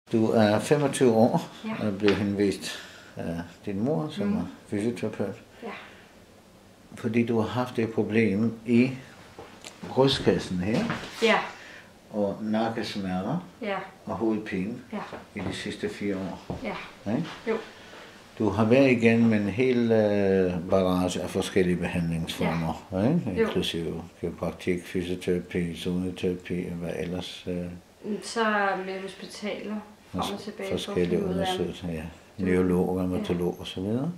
Du er 25 år Ja. og blev henvist af din mor, som er fysioterapeut. Ja. Fordi du har haft et problem i brystkassen her, Ja. og nakkesmerter Ja. og hovedpine Ja. i de sidste 4 år. Ja. Okay? Jo. Du har været igennem en hel barrage af forskellige behandlingsformer, ikke? Inklusive chiropractic, fysioterapi, zoneterapi og hvad ellers. Så med hospitaler frem og tilbage. Forskellige undersøgelser, ja. Neurolog, rheumatolog og så videre.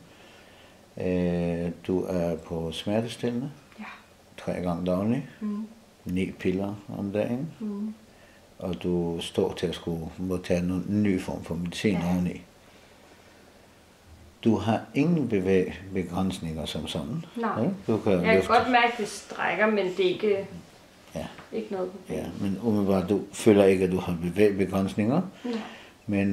Du er på smertestillende. Ja. 3 gange dagligt. 9 piller om dagen. Og du står til at skulle modtage en ny form for medicin oveni. Du har ingen bevægebegrænsninger som sådan. Nej. Du kan jeg kan godt mærke, at det strækker, men det er ikke, ikke noget problem. Ja, men umiddelbart, du føler ikke, at du har bevægebegrænsninger. Nej. Men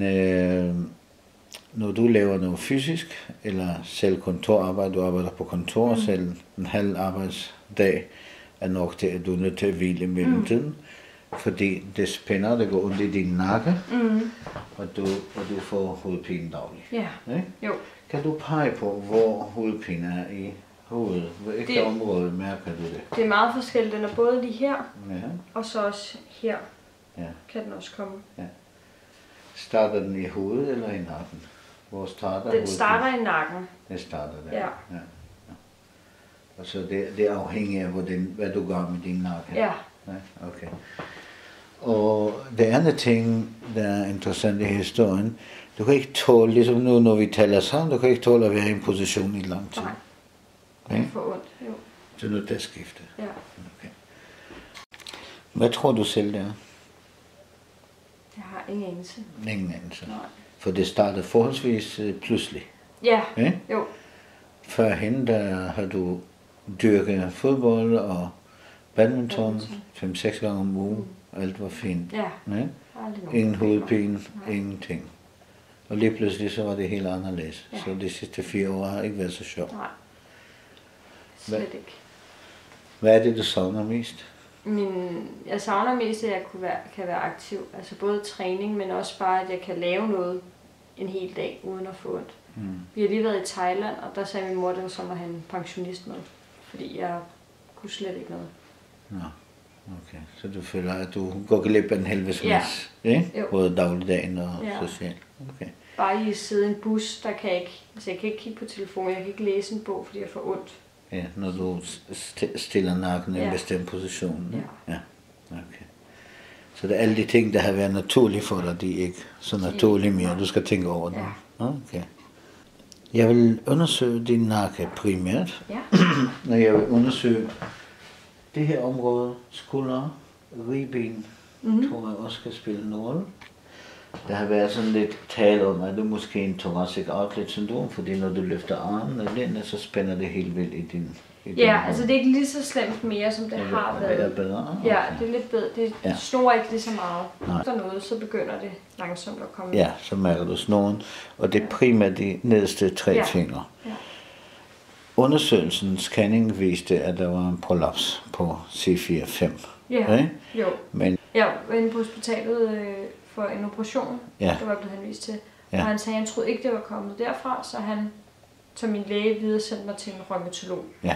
når du laver noget fysisk, eller selv kontorarbejde, du arbejder på kontor, selv en halv arbejdsdag, er nok til, at du er nødt til at hvile i mellemtiden. Fordi det spænder, det går ondt i din nakke, og du får hovedpine dagligt. Ja. Jo. Kan du pege på, hvor hovedpine er i hovedet? Hvilket område mærker du det? Det er meget forskelligt. Den er både lige her, Ja. og så også her kan den også komme. Ja. Starter den i hovedet eller i nakken? Hvor starter hovedpine? Den starter i nakken. Det starter der? Ja. Og så det er afhængigt af, hvad du gør med din nakke? Ja. Okay. Og det andet ting, der er interessant i historien, du kan ikke tåle, ligesom nu når vi taler sammen, du kan ikke tåle at være i en position i lang tid. Nej. Okay? Det er for ondt, jo. Så nu er det skifte. Ja. Okay. Hvad tror du selv det er? Jeg har ingen anelse. Ingen anelse. Nej. For det startede forholdsvis pludselig. Ja, Okay? jo. Førhen der har du dyrket fodbold og badminton 5-6 gange om ugen. Alt var fint. Ja. Ingen hovedpine, ingenting. Og lige pludselig så var det helt anderledes. Ja. Så de sidste 4 år har ikke været så sjovt. Nej. Slet ikke. Hvad er det, du savner mest? Jeg savner mest, at jeg kan være aktiv. Altså både træning, men også bare, at jeg kan lave noget en hel dag, uden at få ondt. Vi har lige været i Thailand, og der sagde min mor, det var som at have en pensionist med. Fordi jeg kunne slet ikke noget. Nå, okay. Så du føler, at du går glip af en helvedes masse, ikke? Både dagligdagen og socialt. Okay. Bare i at sidde i en bus, der kan jeg ikke, altså jeg kan ikke kigge på telefonen, jeg kan ikke læse en bog, fordi jeg får ondt. Ja, når du stiller nakken i en bestemt position. Ja. Okay. Så det er alle de ting, der har været naturlige for dig, de er ikke så naturlige mere. Du skal tænke over det. Okay. Jeg vil undersøge din nakke primært. Ja. Når jeg vil undersøge det her område, skulder, ribben, tror jeg også kan spille en rolle. Der har været sådan lidt tale om, at det er måske en thoracic outlet syndrom, fordi når du løfter armen og lænden, så spænder det helt vildt i din altså det er ikke lige så slemt mere, som det har været. Det er bedre? Okay. Ja, det er lidt bedre. Det snor ikke lige så meget. Efter noget, så begynder det langsomt at komme. Ja, så mærker du snoren, og det er primært de nederste 3 fingre. Ja. Undersøgelsen scanning viste, at der var en prolaps på C4-5. Ja, jo. Men jeg var inde på hospitalet for en operation, der var blevet henvist til. Og han sagde, at han troede ikke, det var kommet derfra, så han tog min læge videre og sendte mig til en rheumatolog. Ja.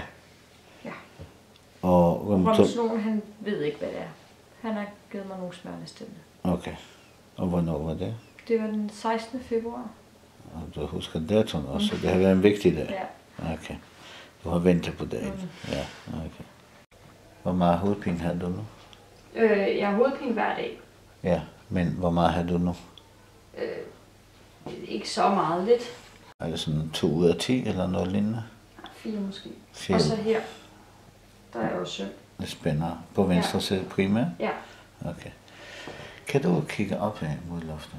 Og rheumatologen, han ved ikke, hvad det er. Han har givet mig nogle smertestillende. Okay. Og hvornår var det? Det var den 16. februar. Og du husker datoen også, så det har været en vigtig dag? Ja. Okay. Du har ventet på dagen? Ja, okay. Hvor meget hovedpine har du nu? Jeg har hovedpine hver dag. Ja, men hvor meget har du nu? Ikke så meget, lidt. Er det sådan 2 ud af 10 eller noget lignende? 4 måske. 4. Og så her, der er jo søm. Det spænder på venstre side primært? Ja. Okay. Kan du kigge op her mod loftet?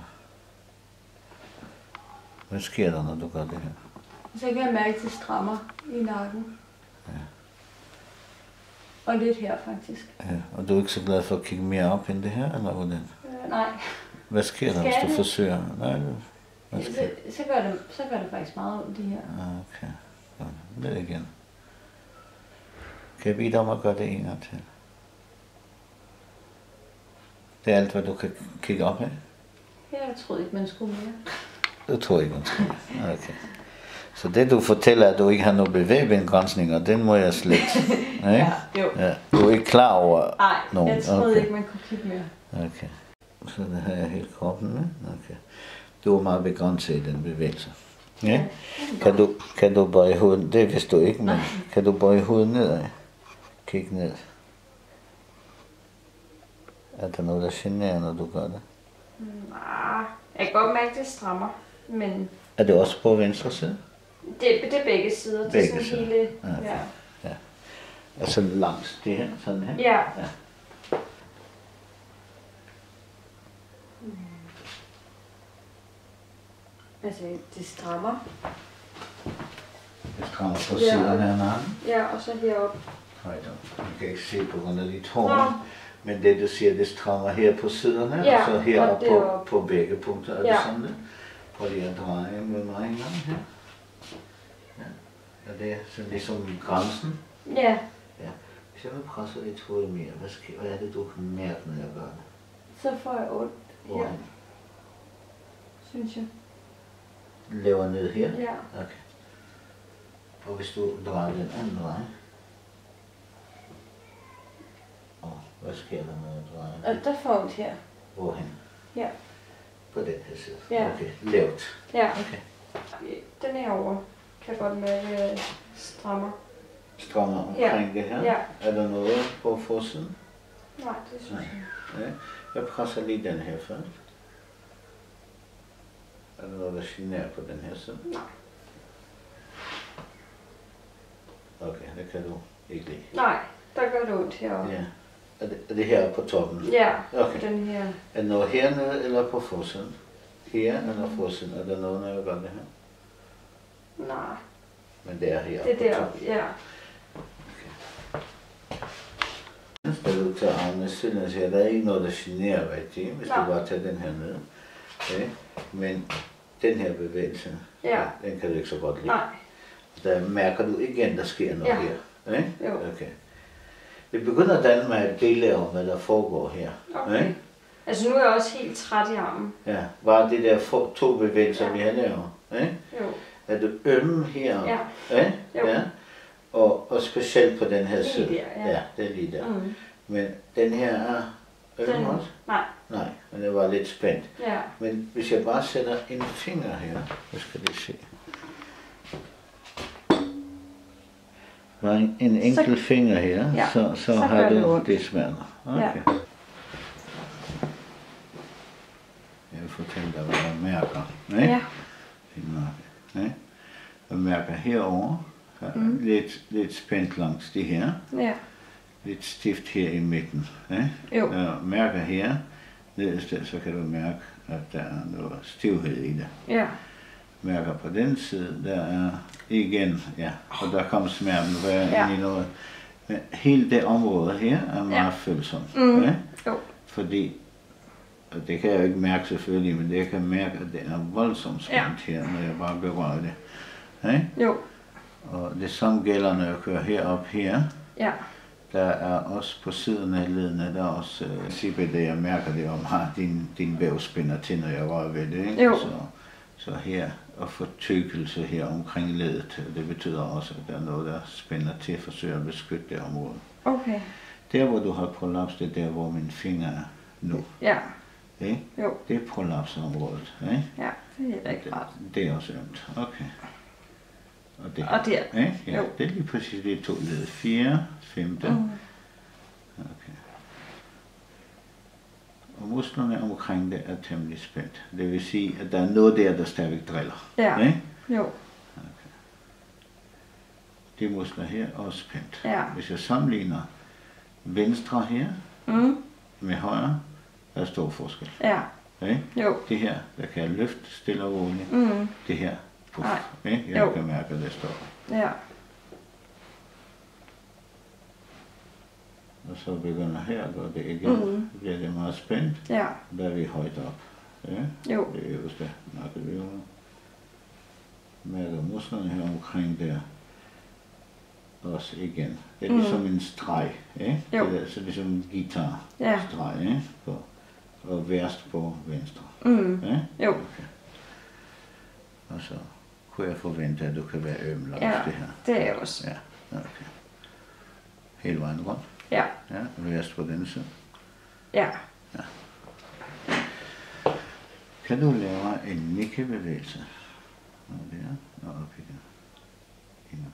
Hvad sker der, når du gør det her? Så kan jeg mærke, at det strammer i nakken. Ja. Og lidt her faktisk. Ja, og du er ikke så glad for at kigge mere op end det her, eller hvordan? Nej. Hvad sker der, hvis du forsøger? Nej, så gør det faktisk meget ondt, det her. Okay. Lidt igen. Kan jeg bede dig om at gøre det en gang til? Det er alt, hvad du kan kigge op af? Jeg troede ikke, man skulle mere. Du tror ikke, man skulle mere? Okay. Så det du fortæller, at du ikke har nogen bevægebindgrænsninger, den må jeg slet. Ja, jo. Ja. Du er ikke klar over nogen? Nej, jeg troede ikke, man kunne kigge mere. Okay. Så det har jeg hele kroppen med. Okay. Du er meget begrænset i den bevægelse. Ja? Kan du bøje hovedet? Det vidste du ikke, men kan du bøje hovedet nedad? Kig ned. Er der noget, der generer, når du gør det? Nej, jeg kan godt mærke, at det strammer, men... Er det også på venstre side? Det er begge sider. Det er sådan sider. hele... Okay. Ja. Ja. Altså langs det her, sådan her? Ja. Ja. Altså, det strammer. Det strammer på siderne af nakken? Ja, og så heroppe. Man kan ikke se på grund af de tårne. Men det du siger, det strammer her på siderne, og så heroppe på begge punkter. Er det sådan det? Prøv lige at dreje med mig en gang her. Ja. Er det sådan ligesom grænsen? Ja. Ja. Hvis jeg vil presse lidt hovedet mere, hvad er det du kan mærke, når jeg gør det? Så får jeg ondt her. Hvorhen? Synes jeg. Lever ned her? Ja. Okay. Og hvis du drejer den anden vej? Hvad sker der, når jeg drejer? Der får ondt her. Hvorhen? Ja. På den her side? Ja. Okay, lavt. Ja. Okay. Den herovre kan godt mærke strammer. Strammer omkring det her? Ja. Er der noget på forsiden? Nej, det synes jeg. Ja. Jeg presser lige den her først. Er der noget, der generer på den her side? Nej. Okay, det kan du ikke lide. Nej, der gør det ondt herovre. Ja. Er det her på toppen? Ja, okay. Den her. Er det noget hernede eller på forsiden? Her eller forsiden? Er der noget, når jeg gør det her? Nej. Men det er her. Det er deroppe, ja. Okay. Skal du tage armene siden og sige, at der er ikke noget, der generer rigtig, hvis du bare tager den her ned. Okay. Men den her bevægelse, den kan du ikke så godt lide. Nej. Der mærker du igen, der sker noget her. Okay? Jo. Okay. Vi begynder at danne med et billede om, hvad der foregår her. Okay. Altså nu er jeg også helt træt i armen. Ja, bare det der to bevægelser, vi har lavet. Jo. Er du ømme her? Ja. Jo. Ja. Og specielt på den her side. Der, ja, det er lige der. Men den her er ømme også? Nej. Nej, men det var lidt spændt. Ja. Men hvis jeg bare sætter en finger her, så skal det se. Bare en enkelt finger her, så har du det smerter. Okay. Ja. Jeg vil fortælle dig, hvad jeg mærker. Ja. Jeg mærker herover, lidt spændt langs det her. Ja. Lidt stift her i midten. Jo. Jeg mærker her, nederst, så kan du mærke, at der er noget stivhed i det. Ja. Mærker på den side, der er igen, og der kommer smerten ind i noget. Men hele det område her er meget følsomt. Fordi, og det kan jeg ikke mærke selvfølgelig, men jeg kan mærke, at det er voldsomt spændt her, når jeg bare berører det. Jo. Og det samme gælder, når jeg kører herop her. Ja. Der er også på siden af ledene, der er også CBD, jeg mærker det om, har din væv spænder til, når jeg rører ved det. Ikke? Så her, og få tykkelse her omkring ledet, det betyder også, at der er noget, der spænder til at forsøge at beskytte det område. Okay. Der, hvor du har prolaps, det er der, hvor min finger er nu. Ja. Jo. Det er prolapsområdet. Ja, det er heller ikke rart. Det er også ømt. Okay. Og der. Ja, det er lige præcis de to led. 4, 5. Okay. Og musklerne omkring det er temmelig spændt. Det vil sige, at der er noget der stadigvæk driller. Ja. Jo. Okay. De muskler her er også spændt. Ja. Hvis jeg sammenligner venstre her med højre, der er stor forskel. Ja. Jo. Det her, der kan jeg løfte stille og roligt. Det her, puff. Jeg kan mærke, at det står. Ja. Og så begynder her at gå det igen. Så bliver det meget spændt. Ja. Der er vi højt op. Ja. Jo. Det øverste nakkevæv. Mærker musklerne her omkring der. Også igen. Det er ligesom en streg. Det er så ligesom en guitar-streg på og værst på venstre. Ja? Jo. Okay. Og så kunne jeg forvente, at du kan være øm langs det her. Det er jeg også. Ja, okay. Hele vejen rundt. Ja. Ja, værst på denne side. Ja. Ja. Kan du lave en nikkebevægelse? Og der, og op igen. Indad.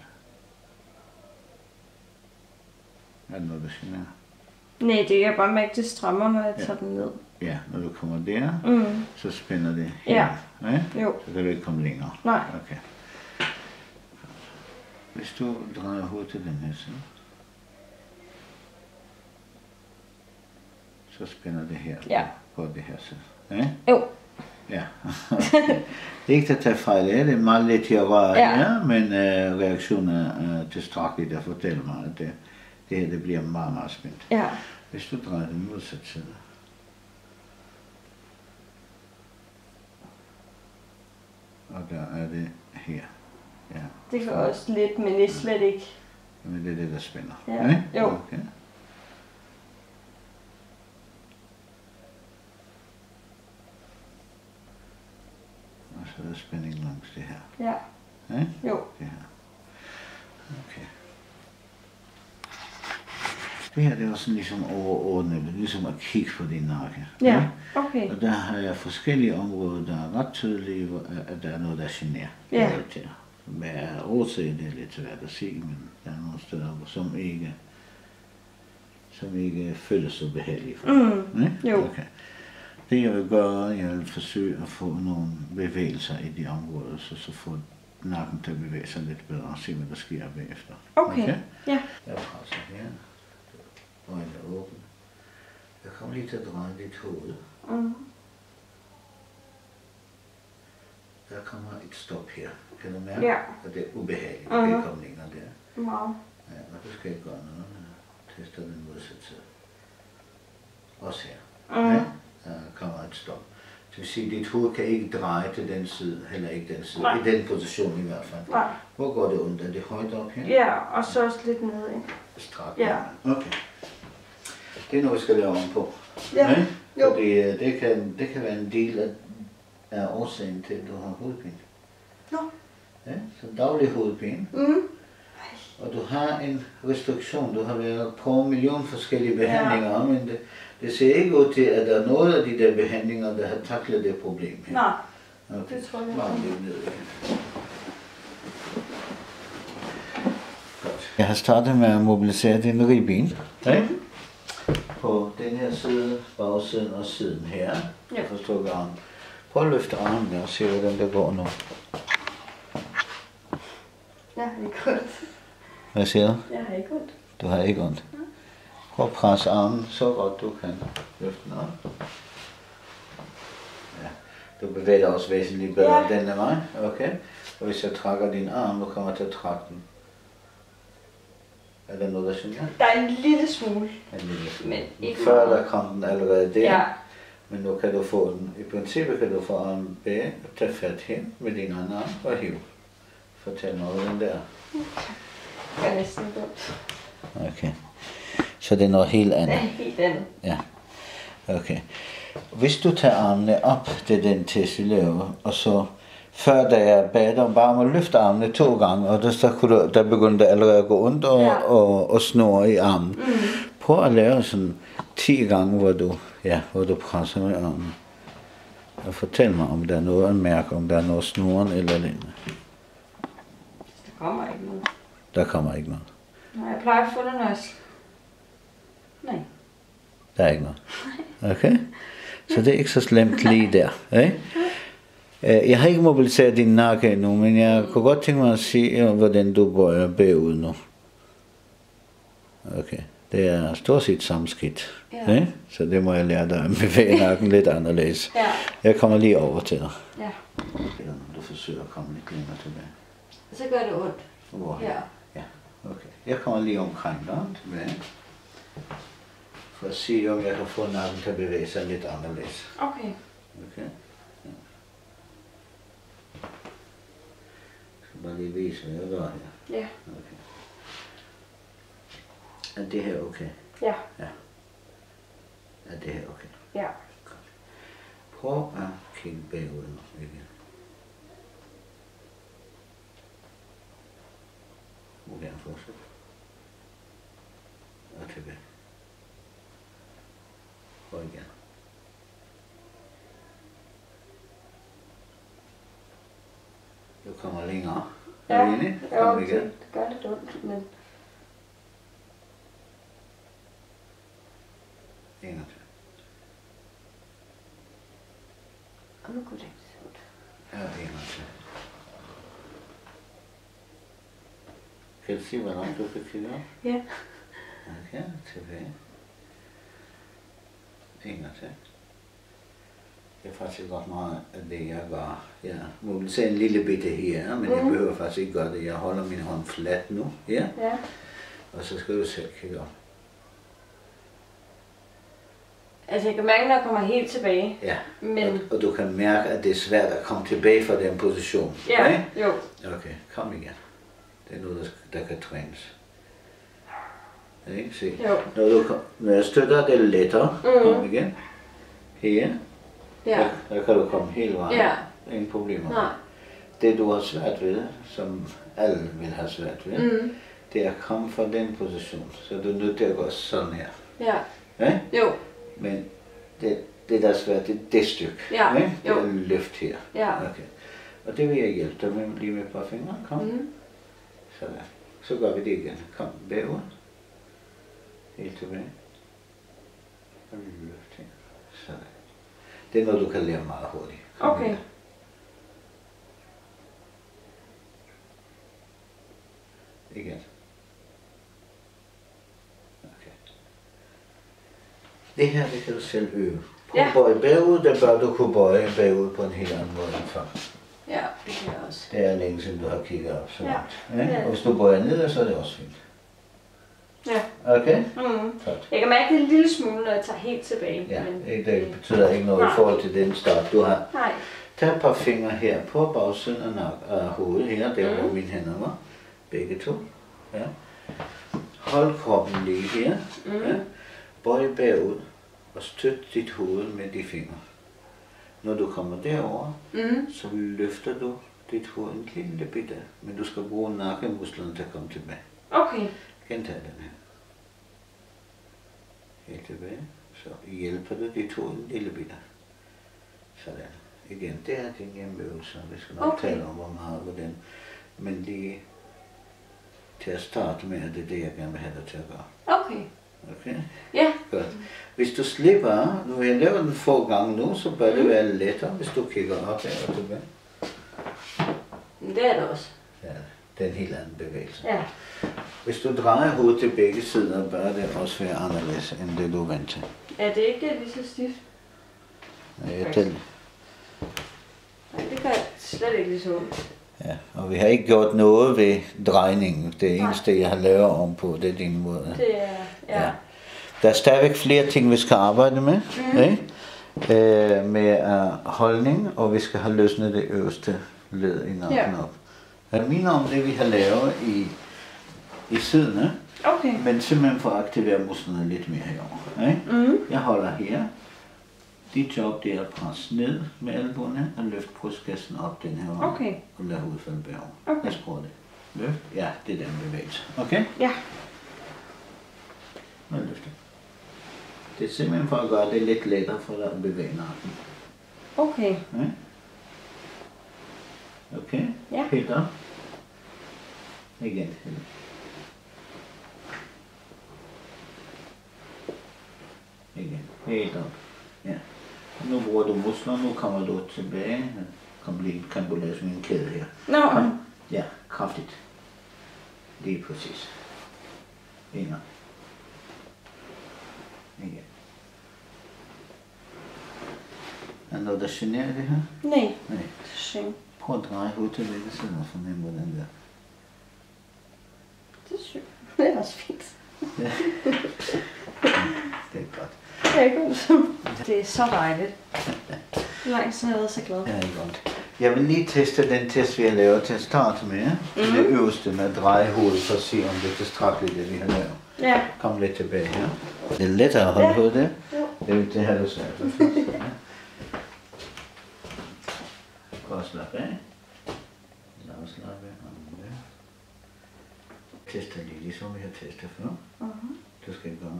Er det noget, der generer? Nej, det er bare mærke, det strammer, når jeg tager den ned. Ja, når du kommer der, så spænder det her. Ja. Ja? Jo. Så kan du ikke komme længere. Nej. Okay. Hvis du drejer hovedet til den her side, så spænder det her på det her side. Ja? Jo. Ja. Det er ikke at tage fejl af, det er meget let til at røre her, men reaktionen er tilstrækkelig at fortælle mig, at det her det bliver meget, meget spændt. Ja. Hvis du drejer den modsatte side, og der er det her. Ja. Det kan også lidt, men det er slet ikke. Men det er det, der spænder. Ja. Jo. Okay. Og så er der spænding langs det her. Ja. Ja? Jo. Det her. Okay. Det her det er også ligesom overordnet, ligesom at kigge på din nakke. Ja, okay. Og der har jeg forskellige områder, der er ret tydelige, at der er noget, der generer. Ja. Hvad er årsagen, det er lidt svært at sige, men der er nogle steder, som ikke føles så behageligt for dig. Jo. Okay. Det jeg vil gøre, jeg vil forsøge at få nogle bevægelser i de områder, så får nakken til at bevæge sig lidt bedre og se, hvad der sker bagefter. Okay. Ja. Jeg presser her. Øjnene åbne. Jeg kommer lige til at dreje dit hoved. Der kommer et stop her. Kan du mærke? Ja. Og det er ubehageligt. Det kan komme længere der. Wow. Ja, og du skal ikke gøre noget. Tester den modsatte side. Også her. Ja, der kommer et stop. Det vil sige, at dit hoved kan ikke dreje til den side, heller ikke den side. Nej. I den position i hvert fald. Nej. Hvor går det ondt? Er det højt op her? Ja, og så også lidt ned, ikke? Strak. Ja. Okay. Det er noget, vi skal lave om på. Ja. Ja? Jo. Fordi det kan være en del af årsagen til, at du har hovedpine. Nå. Ja, så daglig hovedpine. Og du har en restriktion. Du har været på en million forskellige behandlinger, men det ser ikke ud til, at der er noget af de der behandlinger, der har taklet det problem her. Nej, okay. det tror jeg Bare lidt ned. Godt. Jeg har startet med at mobilisere din ribben. Okay? På den her side, bagsiden og siden her. Jeg forstår armen. Prøv at løfte armen og se, hvordan det går nu. Jeg har ikke ondt. Hvad siger du? Jeg har ikke ondt. Du har ikke ondt. Prøv at presse armen så godt du kan. Løft den op. Ja. Du bevæger dig også væsentligt bedre end den af mig. Okay. Og hvis jeg trækker din arm, du kommer til at trække den. Er der noget, der generer? Der er en lille smule. En lille smule. Men ikke før meget. der kom den allerede der. Ja. Men nu kan du få den. I princippet kan du få armen bag, tage fat hen med din anden arm og hive. Fortæl mig, hvordan det er. Det er næsten godt. Okay. Så det er noget helt andet? Det er helt andet. Ja. Okay. Hvis du tager armene op, det er den test, vi laver, og så før da jeg bad dig bare om at løfte armene 2 gange, og der begyndte det allerede at gå ondt og snurre i armen. Prøv at lave sådan 10 gange, hvor du presser med armen. Og fortæl mig, om der er noget at mærke, om der er noget snoren eller lignende. Der kommer ikke noget. Der kommer ikke noget. Nej, jeg plejer at få det, når jeg... Nej. Der er ikke noget. Okay? Så det er ikke så slemt lige der. Ikke? Jeg har ikke mobiliseret din nakke endnu, men jeg kunne godt tænke mig at se, hvordan du bøjer bagud nu. Okay. Det er stort set samme skridt. Ja. Ikke? Så det må jeg lære dig at bevæge nakken lidt anderledes. Ja. Jeg kommer lige over til dig. Ja. Du forsøger at komme lidt længere tilbage. Så gør det ondt. Hvor? Ja. Ja. Okay. Jeg kommer lige omkring dig tilbage. For at se, om jeg kan få nakken til at bevæge sig lidt anderledes. Okay. Okay. Ja. Jeg skal bare lige vise, hvad jeg gør her. Ja. Okay. Er det her okay? Ja. Ja. Er det her okay? Ja. Godt. Prøv at kigge bagud igen. Du må gerne fortsætte. Og tilbage. Prøv igen. Du kommer længere. Ja, kom igen. det gør lidt ondt, men... En gang til. Og nu går det ikke så ondt. Ja, en gang til. Kan du sige, hvor langt du kan kigge op? Ja. Okay, tilbage. En gang til. Det er faktisk godt meget af det, jeg gør. Jeg mobiliserer en lille bitte her, men jeg behøver faktisk ikke gøre det. Jeg holder min hånd flat nu. Ja. Og så skal du selv kigge op. Altså jeg kan mærke, når jeg kommer helt tilbage. Ja, men... og du kan mærke, at det er svært at komme tilbage fra den position. Ja, okay? jo. Okay, kom igen. Det er noget, der kan trænes. Ikke? Se. Når jeg støtter, det lettere. Kom igen. Her. Ja. Der kan du komme hele vejen. Ja. Ingen problemer. Nej. Det du har svært ved, som alle vil have svært ved, det er at komme fra den position. Så du er nødt til at gå sådan her. Ja. Ja? Jo. Men det der er svært, det er det stykke. Ja. Ja? Det er løft her. Ja. Okay. Og det vil jeg hjælpe dig med lige med et par fingre. Kom. Sådan. Så gør vi det igen. Kom bagud. Helt tilbage. Og løft her. Sådan. Det er noget, du kan lære meget hurtigt. Kom okay. Her. Igen. Okay. Det her, det kan du selv øve. Prøv at bøje bagud, der bør du kunne bøje bagud på en helt anden måde end før. Ja, det kan jeg også. Det er længe siden, du har kigget op så langt. Ja? Og hvis du bøjer ned, så er det også fint. Ja. Okay? Jeg kan mærke det en lille smule, når jeg tager helt tilbage. Ja, men... det betyder ikke noget i forhold til den start, du har. Nej. Tag et par fingre her på bagsiden af hovedet her, der hvor mine hænder var. Begge to. Ja. Hold kroppen lige her. Ja. Bøj bagud og støt dit hoved med de fingre. Når du kommer derover, så løfter du dit hoved en lille bitte, men du skal bruge nakkemusklerne til at komme tilbage. Okay. Gentag den her. Helt tilbage. Så hjælper du dit hoved en lille bitte. Sådan. Igen, det er din hjemmeøvelse. Vi skal nok tale om, hvor meget på den. Men lige til at starte med, at det er det, jeg gerne vil have dig til at gøre. Okay. Okay? Ja. Godt. Hvis du slipper, nu har jeg lavet den få gange nu, så bør det være lettere, hvis du kigger op og tilbage. Det er det også. Ja, det er en helt anden bevægelse. Ja. Hvis du drejer hovedet til begge sider, bør det også være anderledes, end det du er vant til. Er det ikke lige så stift? Nej, det gør slet ikke lige så ondt. Ja, og vi har ikke gjort noget ved drejningen. Det eneste, jeg har lavet om på, det er din måde. Det er, ja. Der er stadigvæk flere ting, vi skal arbejde med. Med holdning, og vi skal have løsnet det øverste led i nakken op. Jeg mener om det, vi har lavet i siden, men simpelthen for at aktivere musklerne lidt mere herovre. Jeg holder her. Dit job, det er at presse ned med albuerne og løfte brystkassen op den her vej. Og lade hovedet falde bagover. Lad os prøve det. Løft. Ja, det er den bevægelse. Okay? Ja. Og løfte. Det er simpelthen for at gøre det lidt lettere for dig at bevæge nakken. Okay. Okay? Ja. Helt op. Igen. Igen. Helt op. Ja. Nu bruger du muskler, nu kommer du tilbage. Kan du lave sådan en kæde her. Kom. Ja, kraftigt. Lige præcis. Inger. Igen. Er der noget, der generer det her? Nej. Nej. Prøv at dreje hovedet til begge sider og fornemme, hvordan det er. Det er også fint. Ja. Det er godt. Det er så dejligt. Langt siden har jeg været så glad. Ja, det er godt. Jeg vil lige teste den test, vi har lavet til at starte med. Det øverste med at dreje hovedet for at se, om det er tilstrækkeligt, det vi har lavet. Ja. Kom lidt tilbage her. Det er lettere at holde hovedet der. Det har du sagt. Prøv at slappe af. Lad os slappe af. Tester lige, ligesom vi har testet før. Du skal gøre.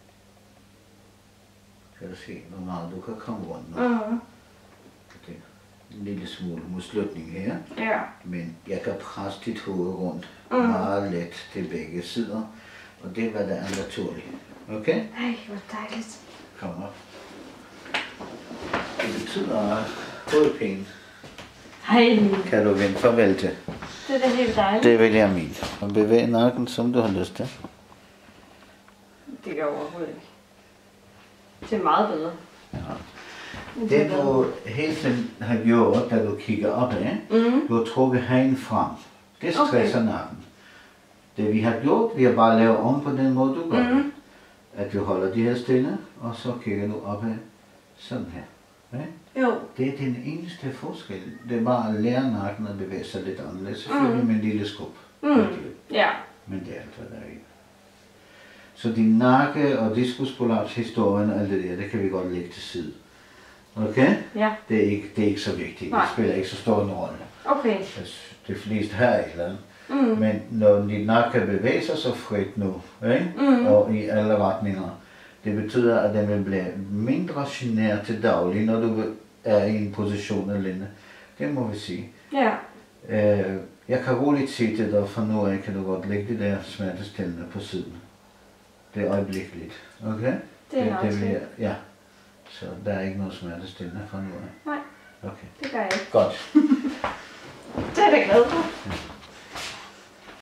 Kan du se, hvor meget du kan komme rundt nu? Det er en lille smule mod slutningen her. Ja. Men jeg kan presse dit hoved rundt meget let til begge sider. Og det er, hvad der er naturligt. Okay? Ej, hvor dejligt. Kom op. Det betyder hovedpine. Hej. Kan du vende farvel til? Det er da helt dejligt. Det vil jeg mene. Og bevæge nakken, som du har lyst til. Det gør overhovedet ikke. Det er meget bedre. Ja. Det du hele tiden har gjort, da du kigger opad, du har trukket hagen frem. Det stresser nakken. Det vi har gjort, vi har bare lavet om på den måde, du gør det. At du holder de her stille, og så kigger du opad sådan her. Okay? Jo. Det er den eneste forskel. Det er bare at lære nakken at bevæge sig lidt anderledes. Selvfølgelig med en lille skub. Ja. Men det er alt, hvad der er i. Så din nakke og diskusprolaps historien og alt det der, det kan vi godt lægge til side. Okay? Ja. Det er ikke så vigtigt. Nej. Det spiller ikke så stor en rolle. Okay. Det fleste her er et eller andet. Men når din nakke bevæger sig så frit nu, ikke? Og i alle retninger, det betyder, at den vil blive mindre genert til daglig, når du er i en position eller lignende. Det må vi sige. Ja. Jeg kan roligt sige til dig, for nu af kan du godt lægge det der smertestillende på siden. Det er øjeblikkeligt. Okay? Det er nok til. Ja. Så der er ikke noget smertestillende fra nu af. Nej. Okay. Det gør jeg ikke. Godt. Det er jeg da glad for.